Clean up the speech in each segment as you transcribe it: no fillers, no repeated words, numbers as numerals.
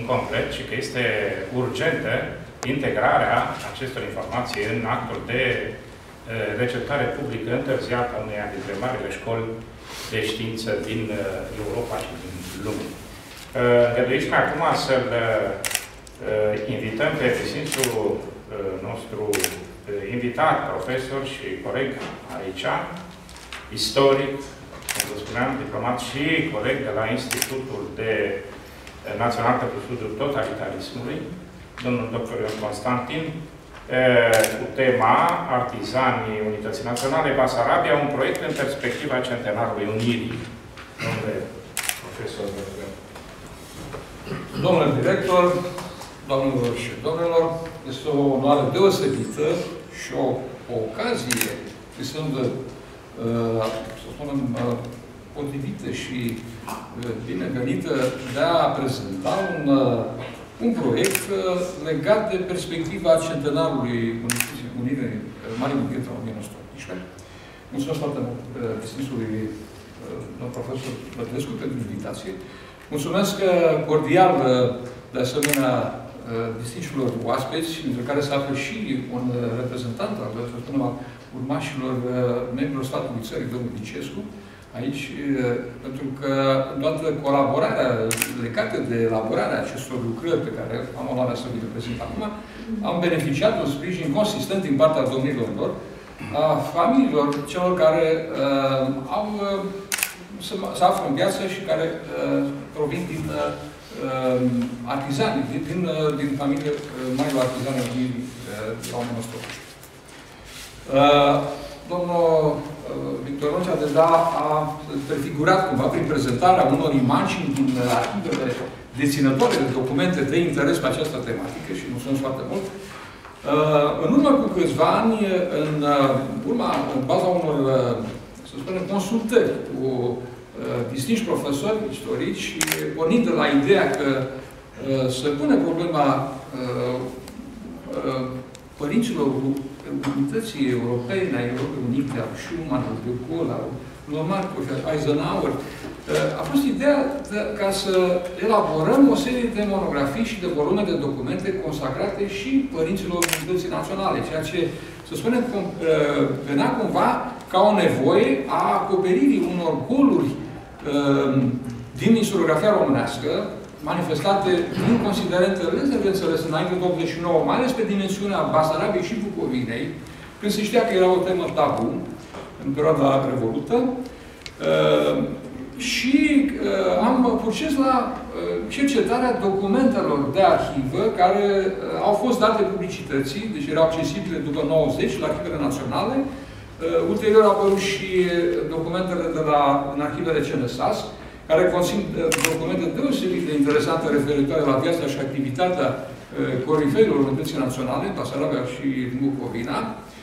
incomplet și că este urgentă integrarea acestor informații în actul de receptare publică întârziată a uneia dintre marile școli de știință din Europa și din lume. Îngăduiți-mi acum să-l invităm pe distinsul nostru invitat, profesor și coleg aici, istoric, cum vă spuneam, diplomat și coleg de la Institutul Național pentru Studiul Totalitarismului, domnul dr. Ion Constantin, cu tema Artizanii Unității Naționale Basarabia, un proiect în perspectiva centenarului Unirii. Domnule profesor, domnule director, doamnelor și domnilor, este o onoare deosebită și o ocazie destul de, să spunem, potrivită și binevenită de a prezenta un proiect legat de perspectiva centenarului Unirii Marii Unități la 1918. Mulțumesc foarte mult distinsului domnul profesor Bătescu pentru invitație. Mulțumesc cordial de asemenea distinșilor oaspeți, între care se află și un reprezentant al, să spunem, urmașilor membrilor statului țării, domnul Licescu, aici, pentru că toată colaborarea legată de elaborarea acestor lucrări pe care am onoarea să vi le prezint acum, am beneficiat un sprijin consistent din partea domnilor lor, a familiilor celor care se află în viață și care provin din artizani, din familie marilor artizani la 1918. Domnul Victor Roncea deja a prefigurat cumva prin prezentarea unor imagini din arhivele deținătoare de documente de interes pe această tematică și mulțumesc foarte mult. În urmă cu câțiva ani, în baza unor, să spunem, consultări cu distinși profesori istorici, pornind de la ideea că se pune problema părinților Unității Europene, a Europei Unite, al Schumann, al de Gaulle, al Marcos, al Eisenhower, a fost ideea ca să elaborăm o serie de monografii și de volume de documente consacrate și părinților Unității Naționale, ceea ce, să spunem, venea cumva ca o nevoie a acoperirii unor goluri din istoriografia românească, manifestate din considerentele înțeles înainte de 89, mai ales pe dimensiunea Basarabiei și Bucovinei, când se știa că era o temă tabu în perioada Revolută, și am proces la cercetarea documentelor de arhivă care au fost date publicității, deci erau accesibile după 90 la arhivele naționale. Ulterior au apărut și documentele în arhivele CNSAS, care conțin documente deosebit de interesante referitoare la viața și activitatea corifeilor Unității Naționale, Basarabia și Bucovina.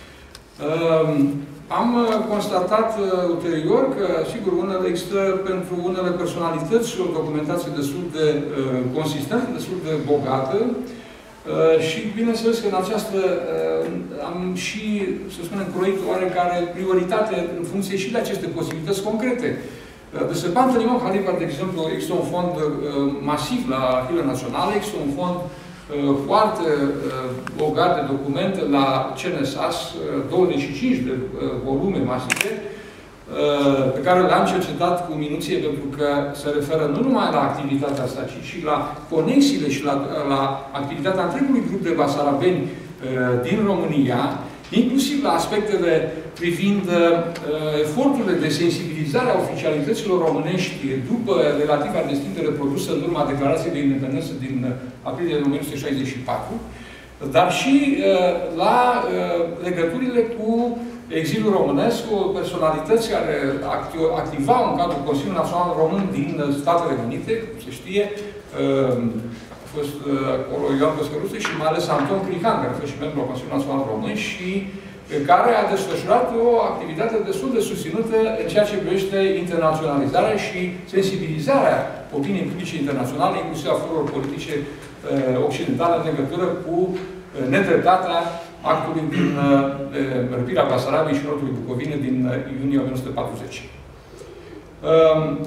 Am constatat ulterior că, sigur, există pentru unele personalități o documentație destul de consistentă, destul de bogată, și, bineînțeles, că în această am și, să spunem, proiect oarecare prioritate în funcție și de aceste posibilități concrete. Despre Pantelimon Halibar, de exemplu, există un fond masiv la arhivele naționale, există un fond foarte bogat de documente la CNSAS, 25 de volume masive, pe care le-am cercetat cu minuție pentru că se referă nu numai la activitatea asta, ci și la conexiile și la activitatea întregului grup de basarabeni din România, inclusiv la aspectele privind eforturile de sensibilizare a oficialităților românești după relativa destindere produsă în urma Declarației de Independență din aprilie 1964, dar și la legăturile cu exilul românesc, cu personalități care activau în cadrul Consiliului Național Român din Statele Unite, cum se știe, a fost acolo Ioan Păscăruță și mai ales Anton Crihan, care a fost și membru al Consiliului Național Român și care a desfășurat o activitate destul de susținută în ceea ce privește internaționalizarea și sensibilizarea opiniei publice internaționale, inclusiv a forurilor politice occidentale în legătură cu nedreptatea actului din răpirea Basarabiei și nordului Bucovine din iunie 1940.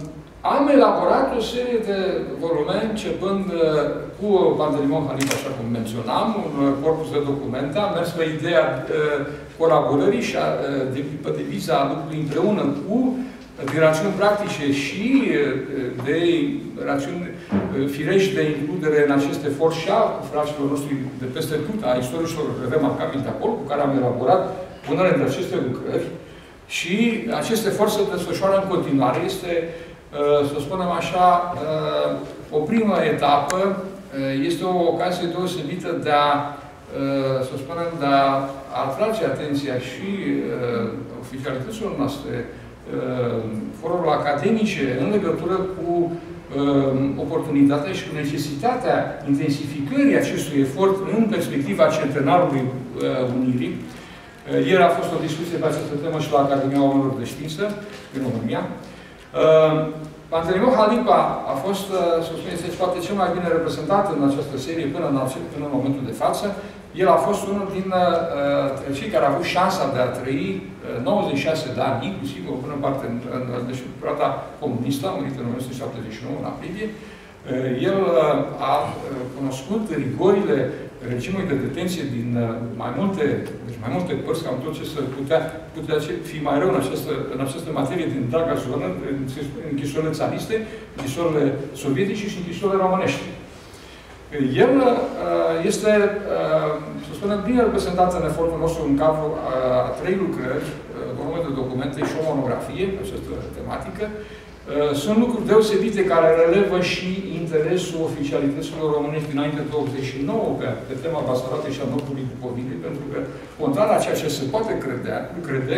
Am elaborat o serie de volume, începând cu Pantelimon Halipa, așa cum menționam, un corpus de documente. Am mers pe ideea colaborării și pe deviza lucrului împreună cu din rațiuni practice și de rațiuni firești de includere în aceste forțe și a fraților noștri de peste tot, a istoricilor remarcabili de acolo, cu care am elaborat unele dintre aceste lucrări. Și aceste forțe se desfășoară în continuare. Este, să spunem așa, o primă etapă, este o ocazie deosebită de a, să spunem, de a atrage atenția și oficialităților noastre, forurilor academice, în legătură cu oportunitatea și cu necesitatea intensificării acestui efort în perspectiva centenarului Unirii. Ieri a fost o discuție pe această temă și la Academia Oamenilor de Știință, în România. Pantelimon Halipa a fost, să spuneți, poate cel mai bine reprezentat în această serie până în momentul de față. El a fost unul din cei care a avut șansa de a trăi 96 de ani, inclusiv o bună parte deci, perioada comunistă, a murit în 1979, în aprilie. El a cunoscut rigorile regimului de detenție din mai multe părți, cam tot ce să putea fi mai rău în această materie din întreaga zonă, închisorile țariste, închisorile sovietice și închisorile românești. El este, să spunem, bine reprezentat în efortul nostru în cadrul a 3 lucrări, volume de documente și o monografie pe această tematică. Sunt lucruri deosebite care relevă și interesul oficialităților românești dinainte de 89 pe tema Basarabiei și a Nordului Bucovinei, pentru că, contrar la ceea ce se poate crede,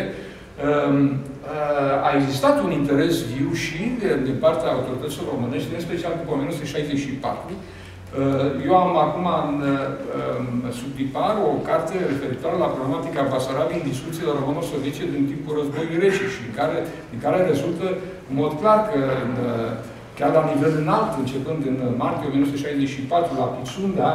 a existat un interes viu și din partea autorităților românești, în special după 1964. Eu am acum în subtipar o carte referitoare la problematica Basarabiei în discuțiile româno-sovietice din timpul războiului rece și din care rezultă în mod clar că chiar la nivel înalt, începând în martie 1964 la Pitsunda,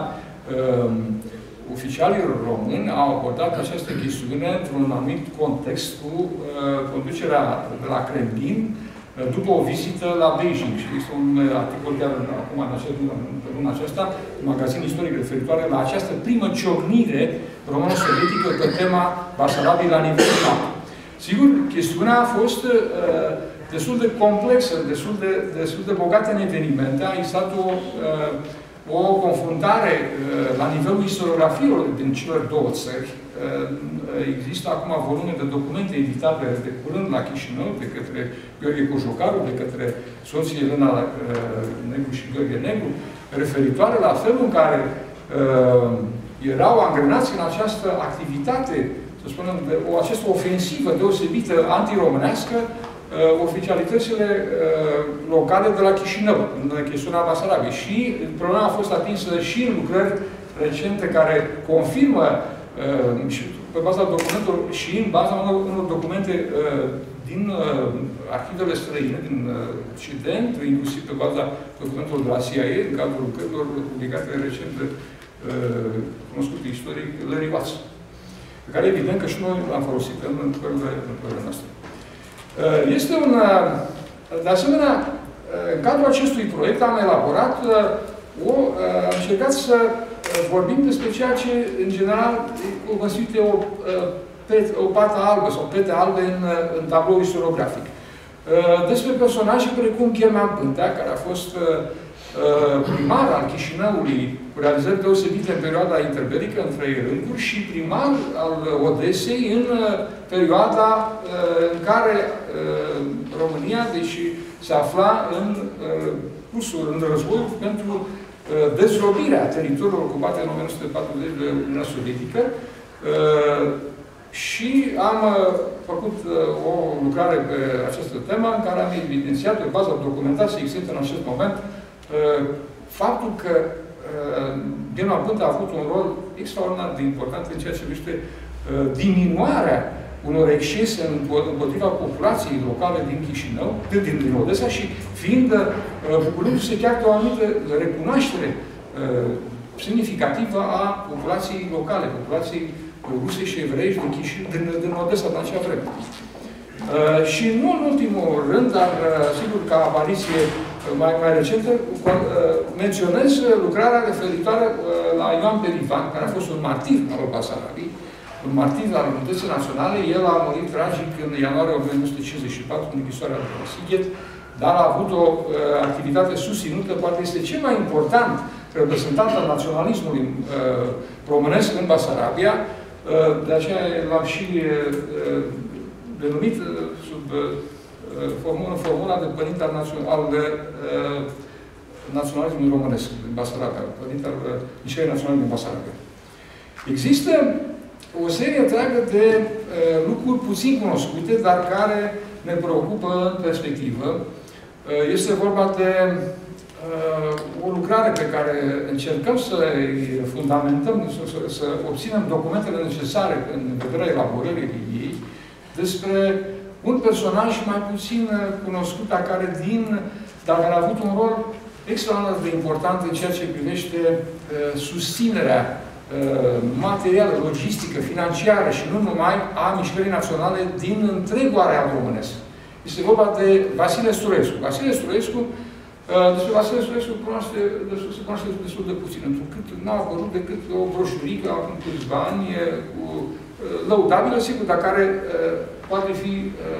oficialii români au abordat această chestiune într-un anumit context cu conducerea de la Kremlin, după o vizită la Beijing. Și este un articol chiar acum în luna aceasta, un magazin istoric referitoare la această primă ciocnire româno-sovietică pe tema Basarabiei la nivel înalt. Sigur, chestiunea a fost destul de complexă, destul de bogată în evenimente. A existat o confruntare la nivelul istoriografiilor din cele două țări. Există acum volume de documente editate de curând la Chișinău, de către Gheorghe Cojocaru, de către soții Elena Negru și Gheorghe Negru, referitoare la felul în care erau angrenați în această activitate, să spunem, această ofensivă deosebită antiromânească, oficialitățile locale de la Chișinău, în chestiunea Basarabiei. Și problema a fost atinsă și în lucrări recente care confirmă pe baza documentelor și în baza unor documente din arhivele străine, din Occident, inclusiv pe baza documentelor de la CIA, în cadrul lucrărilor publicate recent de cunoscut istoric Larry Watts, pe care evident că și noi l-am folosit în lucrările noastre. Este un... De asemenea, în cadrul acestui proiect am elaborat am încercat să vorbim despre ceea ce, în general, constituie o pată albă sau pete albe în tablou istoriografic. Despre personaje precum Cherman Pântea, care a fost primar al Chișinăului, cu realizări deosebite în perioada interbelică, în 3 rânduri, și primar al Odesei în perioada în care România, deși se afla în cursul, în războiul pentru dezrobirea teritoriilor ocupate în 1940 de Uniunea Sovietică. Și am făcut o lucrare pe această temă în care am evidențiat, pe baza documentației existente în acest moment, faptul că Cherman Pântea a avut un rol extraordinar de important în ceea ce privește diminuarea unor excese împotriva populației locale din Chișinău, din Odessa, și fiind bucurându-se chiar de o anumită recunoaștere semnificativă a populației locale, populației ruse și evreiești din Odessa în acea vreme. Și nu în ultimul rând, dar sigur ca apariție mai recentă, menționez lucrarea referitoare la Ioan Perivan, care a fost un martir al Basarabiei, un martir al Unității Naționale. El a murit tragic în ianuarie 1954 în închisoarea de la Sighet, dar a avut o activitate susținută, poate este cel mai important reprezentant al naționalismului românesc în Basarabia. De aceea l-am și denumit sub formula de părinte al naționalismului românesc din Basarabia, părinte al Mișcării Naționale din Basarabia. Există o serie întreagă de lucruri puțin cunoscute, dar care ne preocupă în perspectivă. Este vorba de o lucrare pe care încercăm să fundamentăm, să obținem documentele necesare în vederea elaborării ei, despre un personaj mai puțin cunoscut, dar care a avut un rol extraordinar de important în ceea ce privește susținerea materială, logistică, financiară și nu numai a Mișcării Naționale din întregul areal românesc. Este vorba de Vasile Sturescu. Vasile Sturescu, despre Vasile Sturescu se cunoaște destul de puțin, întrucât n-a apărut decât o broșurică acum câțiva ani, lăudabilă, sigur, dar care poate fi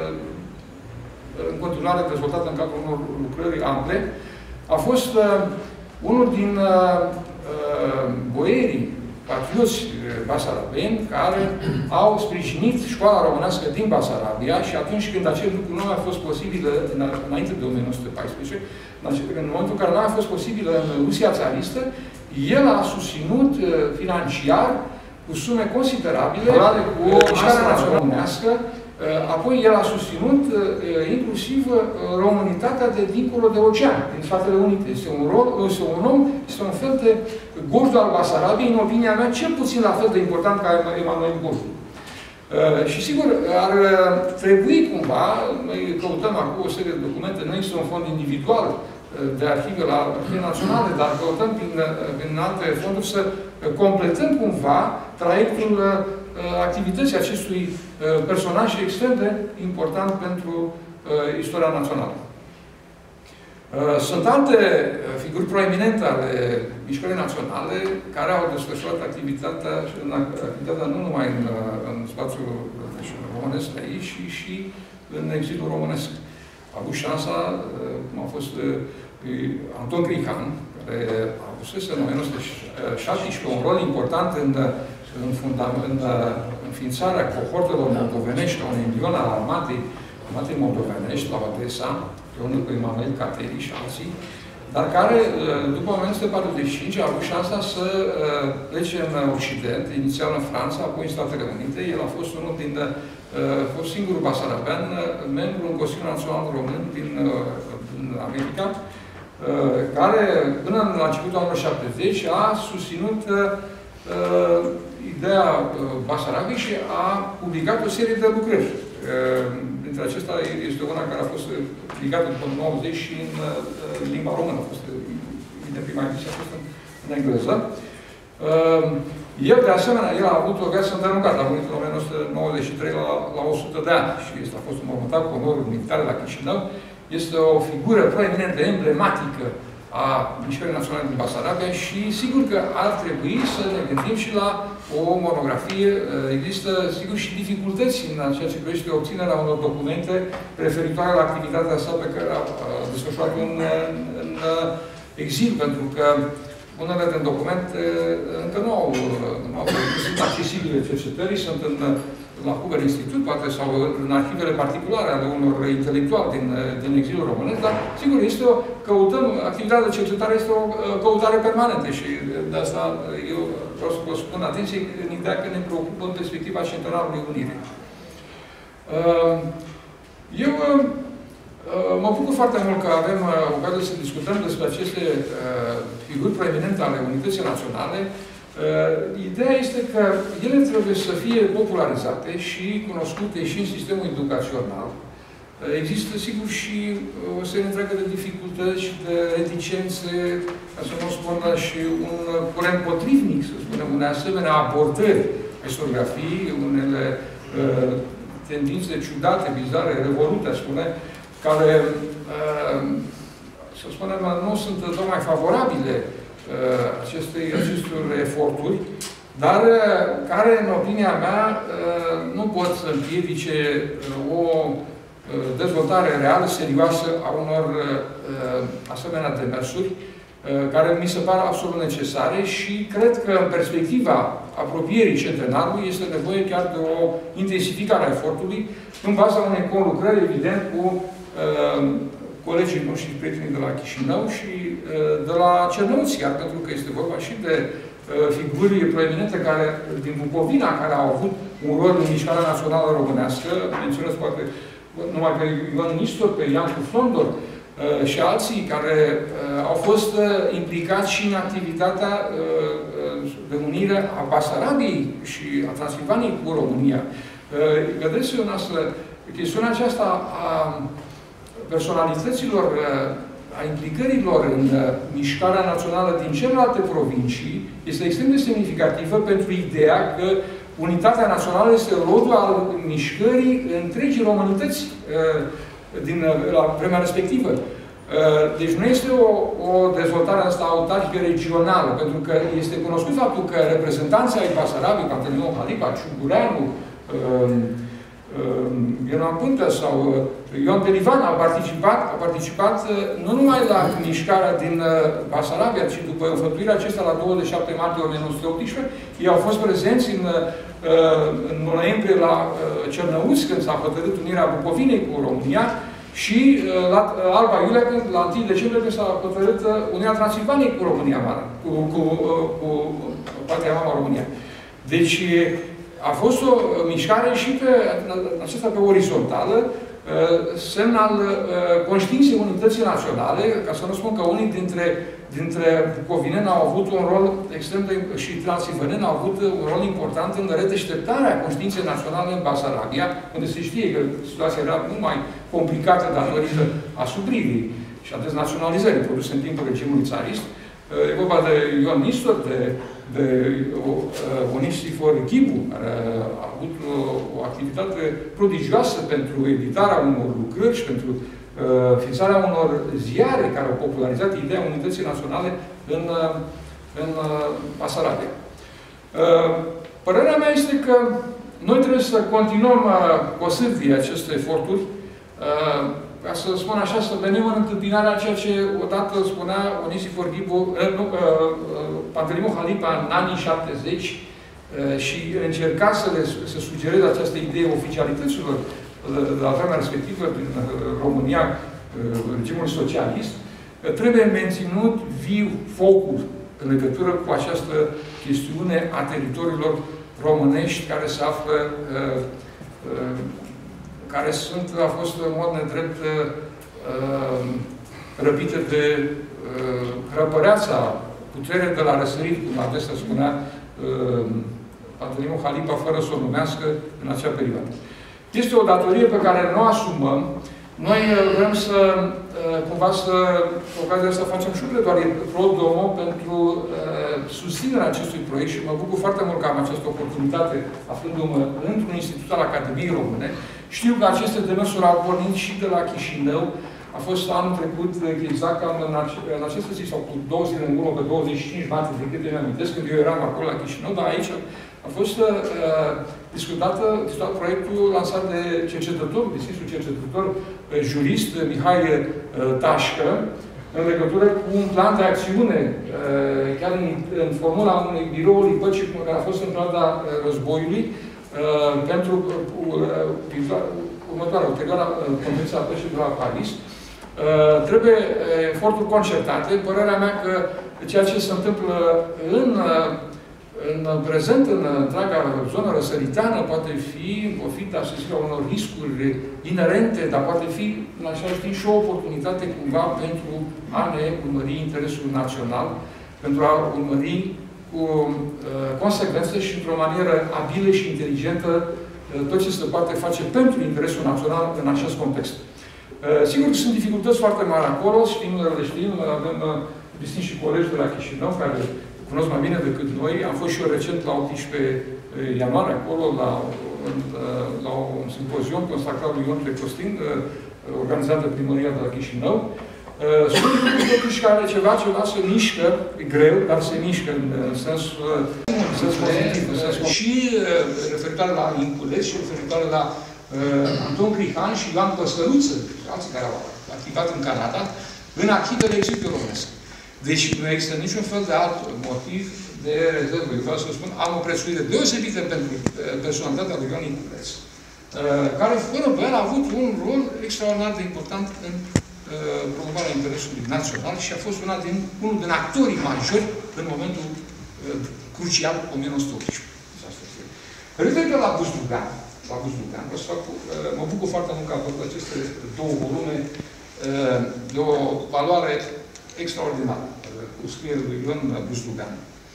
în continuare dezvoltată în cadrul unor lucrări ample. A fost unul din boierii patrioți basarabeni care au sprijinit școala românească din Basarabia și atunci când acest lucru nu a fost posibil înainte de 1914, în momentul în care nu a fost posibil în Rusia țaristă, el a susținut financiar cu sume considerabile cu mișcarea națională românească. Apoi el a susținut inclusiv românitatea de dincolo de ocean, din Statele Unite. Este un om, este un fel de Gojdu al Basarabiei, în opinia mea, cel puțin la fel de important ca Emanuel Gojdu. Și sigur, ar trebui cumva, noi căutăm acum o serie de documente, nu este un fond individual de arhive la arhive naționale, dar căutăm prin alte fonduri să completăm cumva traiectul activității acestui personaj extrem de important pentru istoria națională. Sunt alte figuri proeminente ale Mișcării Naționale care au desfășurat activitatea nu numai în spațiul românesc de aici, ci și în exilul românesc. A avut șansa, cum a fost Anton Crihan, care a avut în 1917 un rol important în înființarea cohortelor moldovenești, la un embrion al armatei moldovenești, la Odessa, împreună cu Emanuel Cateri și alții, dar care, după 1945, a avut șansa să plece în Occident, inițial în Franța, apoi în Statele Unite. El a fost unul din fost singurul basarabean, membru în Consiliul Național Român din America, care, până la începutul anului 70, a susținut ideea Basarabiei și a publicat o serie de lucrări. Dintre acestea este una care a fost publicată după 90 și în limba română. A fost, evident, prima ediție a fost în engleză. El, de asemenea, el a avut o viață îndelungată. A murit în 1993 la 100 de ani și a fost înmormântat cu onoruri militare la Chișinău. Este o figură proeminentă, emblematică a Mișcării Naționale din Basarabia și sigur că ar trebui să ne gândim și la o monografie. Există, sigur, și dificultăți în ceea ce privește obținerea unor documente referitoare la activitatea sa pe care a desfășurat în exil, pentru că unele din documente încă nu sunt accesibile cercetării, sunt la Hoover Institute, poate, sau în arhivele particulare ale unor intelectuali din exilul românesc, dar, sigur, activitatea de cercetare este o căutare permanentă și de asta eu vreau să vă spun atenție în ideea că ne preocupă în perspectiva Centenarului Unirii. Eu mă bucur foarte mult că avem ocazia să discutăm despre aceste figuri proeminente ale Unității Naționale. Ideea este că ele trebuie să fie popularizate și cunoscute și în sistemul educațional. Există, sigur, și o serie întreagă de dificultăți și de reticențe, ca să nu spun, și un curent potrivnic, să spunem, unei asemenea abordări a istoriografiei, unele tendințe ciudate, bizare, revolute, aș spune, care, să spunem, nu sunt tocmai favorabile acestor eforturi, dar care, în opinia mea, nu pot să împiedice o dezvoltare reală, serioasă a unor asemenea demersuri, care mi se par absolut necesare și cred că în perspectiva apropierii centenarului este nevoie chiar de o intensificare a efortului în baza unei conlucrări, evident, cu colegii noștri, prietenii de la Chișinău și de la Cernăuți, chiar pentru că este vorba și de figuri proeminente care, din Bucovina, care au avut un rol în mișcarea națională românească, menționez poate numai pe Ion Nistor, pe Iancu Flondor și alții care au fost implicați și în activitatea de unire a Basarabiei și a Transilvaniei cu România. Vedeți, chestiunea aceasta a personalităților, a implicărilor în mișcarea națională din celelalte provincii este extrem de semnificativă pentru ideea că unitatea națională este rodul al mișcării întregii românități la vremea respectivă. Deci nu este o dezvoltare asta autarhică regională, pentru că este cunoscut faptul că reprezentanții ai Basarabiei, Panteleimon Halipa, Ciugureanu, Ioan Pântă sau Ion Pelivan au participat nu numai la mișcarea din Basarabia, ci după înfăptuirea acesta la 27 martie 1918, ei au fost prezenți în noiembrie la Cernăuți, când s-a hotărât unirea Bucovinei cu România, și la Alba Iulia, la 1 decembrie, când s-a hotărât unirea Transilvaniei cu România Mare, cu partea mama România. Deci, a fost o mișcare și pe orizontală, semn al conștiinței unității naționale, ca să nu spun că unii dintre bucovineni au avut un rol extrem de, și transilvaneni au avut un rol important în redeșteptarea conștiinței naționale în Basarabia, unde se știe că situația era mult mai complicată datorită asupririi și a deznaționalizării produse în timpul regimului țarist. E vorba de Ion Nistor, de Onisifor Ghibu, care a avut o activitate prodigioasă pentru editarea unor lucrări și pentru fixarea unor ziare care au popularizat ideea unității naționale în Basarabia. Părerea mea este că noi trebuie să continuăm cu o sârtie aceste eforturi, ca să spun așa, să venim în întâmpinarea ceea ce odată spunea Onisifor Ghibu, Panteleimon Halipa în anii 70 și încerca să sugereze această idee oficialităților de la vremea respectivă din România, regimul socialist, trebuie menținut viu focul în legătură cu această chestiune a teritoriilor românești care se află care a fost în mod nedrept răpite de răpăreața putere de la răsărit, cum adesea spunea Panteleimon Halipa, fără să o numească în acea perioadă. Este o datorie pe care nu o asumăm. Noi vrem să, cumva, cu ocazia asta facem și pledoarie pro domo pentru susținerea acestui proiect și mă bucur foarte mult că am această oportunitate, aflându-mă într-un institut al Academiei Române. Știu că aceste demersuri au pornit și de la Chișinău. A fost anul trecut, exact cam în aceste zi, sau cu 2 zile în urmă, pe 25 martie, de câte îmi amintesc, când eu eram acolo la Chișinău, dar aici a fost discutat proiectul lansat de cercetătorul, distinsul cercetător, jurist, Mihai Tașcă, în legătură cu un plan de acțiune, chiar în formula unui biroului păcii, care a fost în perioada războiului, pentru următoarea, ulterioara Convenția Păcii de la Paris. Trebuie eforturi concertate. Părerea mea că ceea ce se întâmplă în prezent, în întreaga zonă răsăriteană, poate fi, în pofida, să zic, unor riscuri inerente, dar poate fi, în același timp, și o oportunitate, cumva, pentru a ne urmări interesul național, pentru a urmări cu consecvență și într-o manieră abilă și inteligentă tot ce se poate face pentru interesul național în acest context. Sigur că sunt dificultăți foarte mari acolo, le știm, avem distinși colegi de la Chișinău, care cunosc mai bine decât noi. Am fost și eu recent la 18 ianuarie acolo, la la un simpozion consacrat lui Ion Costin, organizat de primăria de la Chișinău. Sunt lucruri totuși care ceva se mișcă, e greu, dar se mișcă în sensul pozitiv. Și referitoare la Inculeț și referitoare la Anton Crihan și Ioan Păsăruță, alții care au activat în Canada, în arhivele exilului românesc. Deci nu există niciun fel de alt motiv de rezervă. Eu vreau să spun, am o prețuire deosebită pentru personalitatea lui Ion Inculeț, care până pe el a avut un rol extraordinar de important în promovarea interesului național și a fost unul din actorii majori în momentul crucial 1918. Referitor la Buzdugan, mă bucur foarte mult că am făcut aceste două volume de o valoare extraordinară cu scrierea lui Ion Buzdugan.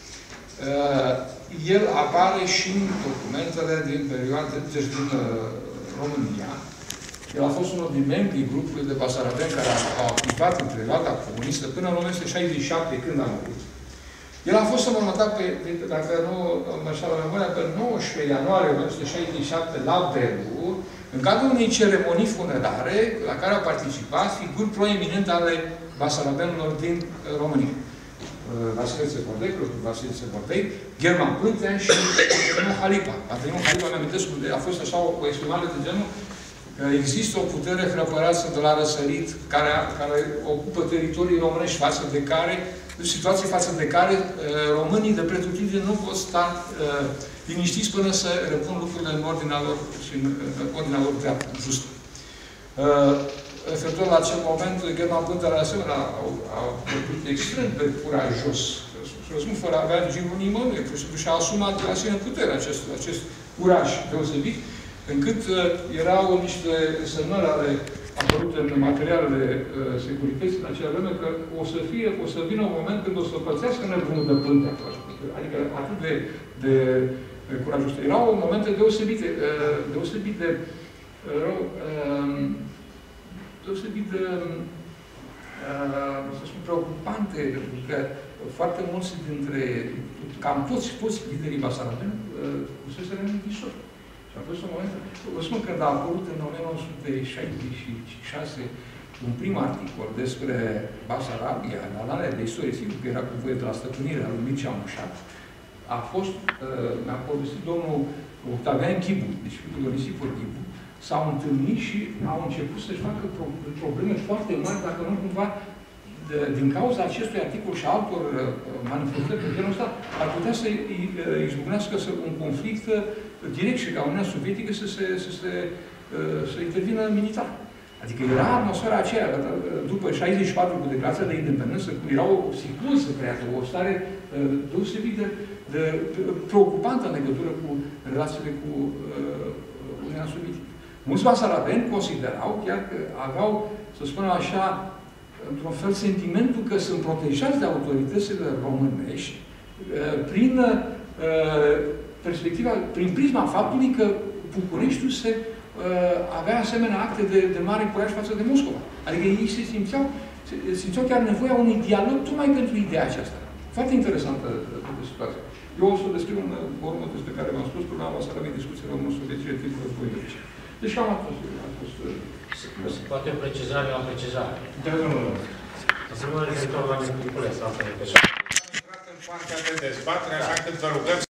El apare și în documentele din perioade, deci din România. El a fost unul din membrii grupului de basarabeni care au activat în perioada comunistă până în 1967, când a murit. El a fost înmormântat pe, dacă nu mă știu la memoria, pe 19 ianuarie 1967 la Belu, în cadrul unei ceremonii funerare la care au participat figuri proeminente ale basarabenilor din România. Vasile Țepordei, Clotul Vasile Țepordei, German Pântean și Pătărinul Halipa. Pătărinul Halipa, mi-am amintesc, a fost așa o exprimare de genul: există o putere hrăpăreață de la răsărit care ocupă teritorii românești situații față de care românii de pretutindeni nu pot sta liniștiți până să repun lucrurile în ordinea lor și în ordinea lor dreaptă, justă. Referitor la acel moment, German Pântean, de asemenea, a vorbit extrem de curajos. Și răspund, fără a avea girul nimănui, și-a asumat de la sine putere acest curaj deosebit, încât erau niște semnări ale apărute în materialele securității în acea vreme, că o să vină un moment când o să pățească nebunul de Pântea. Adică atât de curajos. Erau momente deosebite să spun, preocupante, că foarte mulți dintre, cam toți liderii basarabeni fuseseră în închisori. Și a fost un moment, vă spun, când a apărut în 1966 un prim articol despre Basarabia, în analiza de istorie, sigur că era cu voie de la stăpânirea lui Mircea Mușat, mi-a povestit domnul Octavian Ghibu, deci fiul lui Nisipor Ghibu, s-au întâlnit și au început să-și facă probleme foarte mari, dacă nu cumva, din cauza acestui articol și altor manifestări de genul ăsta, ar putea să izbucnească un conflict direct și ca Uniunea Sovietică să intervină militar. Adică era atmosfera aceea, după 64 cu declarația de independență, cum era o psihoză creată, o stare deosebit de preocupantă în legătură cu relațiile cu Uniunea Sovietică. Mulți basarabeni considerau chiar că aveau, să spunem așa, într-un fel, sentimentul că sunt protejați de autoritățile românești prin prisma faptului că Bucureștiul avea asemenea acte de mare curaj față de Moscova. Adică ei se simțeau chiar nevoia unui dialog tocmai pentru ideea aceasta. Foarte interesantă situație. Eu o să descriu în formă despre care v-am spus, problema va să avem discuții româno-sovietice timpul războiului rece. Deci cam a fost. Poate o precizare la precizare. Da, nu. Să mă referitor la Niculescu, asta e pe în partea de dezbatere, așa că vă rugăm